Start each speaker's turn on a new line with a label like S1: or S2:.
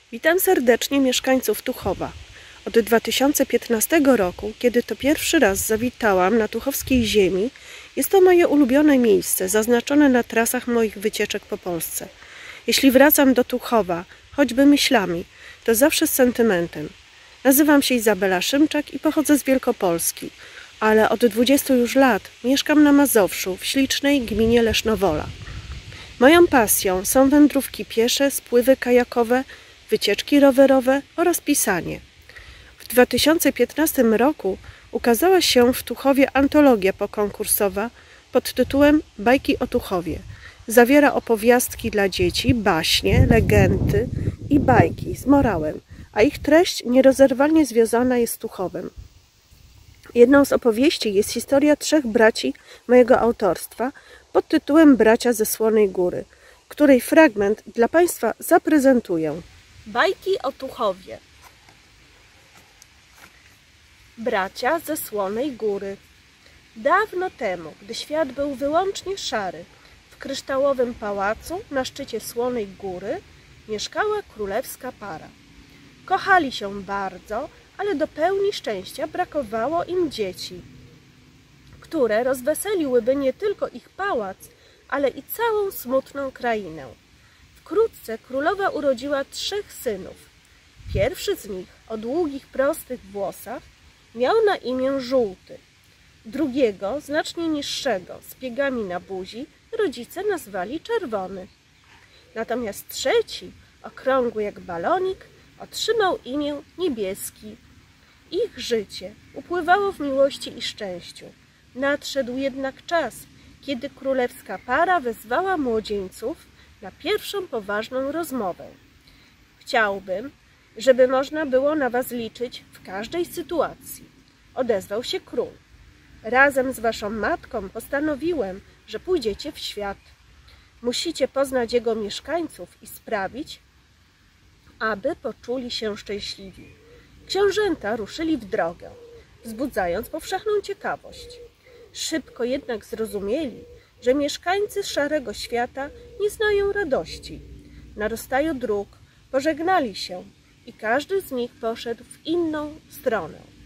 S1: Witam serdecznie mieszkańców Tuchowa. Od 2015 roku, kiedy to pierwszy raz zawitałam na tuchowskiej ziemi, jest to moje ulubione miejsce, zaznaczone na trasach moich wycieczek po Polsce. Jeśli wracam do Tuchowa, choćby myślami, to zawsze z sentymentem. Nazywam się Izabela Szymczak i pochodzę z Wielkopolski, ale od 20 już lat mieszkam na Mazowszu, w ślicznej gminie Lesznowola. Moją pasją są wędrówki piesze, spływy kajakowe, wycieczki rowerowe oraz pisanie. W 2015 roku ukazała się w Tuchowie antologia pokonkursowa pod tytułem Bajki o Tuchowie. Zawiera opowiastki dla dzieci, baśnie, legendy i bajki z morałem, a ich treść nierozerwalnie związana jest z Tuchowem. Jedną z opowieści jest historia 3 braci mojego autorstwa pod tytułem Bracia ze Słonej Góry, której fragment dla Państwa zaprezentuję. Bajki o Tuchowie. Bracia ze Słonej Góry. Dawno temu, gdy świat był wyłącznie szary, w kryształowym pałacu na szczycie Słonej Góry mieszkała królewska para. Kochali się bardzo, ale do pełni szczęścia brakowało im dzieci, które rozweseliłyby nie tylko ich pałac, ale i całą smutną krainę. Wkrótce królowa urodziła 3 synów. Pierwszy z nich, o długich, prostych włosach, miał na imię Żółty. Drugiego, znacznie niższego, z piegami na buzi, rodzice nazwali Czerwony. Natomiast trzeci, okrągły jak balonik, otrzymał imię Niebieski. Ich życie upływało w miłości i szczęściu. Nadszedł jednak czas, kiedy królewska para wezwała młodzieńców na pierwszą poważną rozmowę. Chciałbym, żeby można było na was liczyć w każdej sytuacji, odezwał się król. Razem z waszą matką postanowiłem, że pójdziecie w świat. Musicie poznać jego mieszkańców i sprawić, aby poczuli się szczęśliwi. Książęta ruszyli w drogę, wzbudzając powszechną ciekawość. Szybko jednak zrozumieli, że mieszkańcy Szarego Świata nie znają radości. Na rozstaju dróg pożegnali się i każdy z nich poszedł w inną stronę.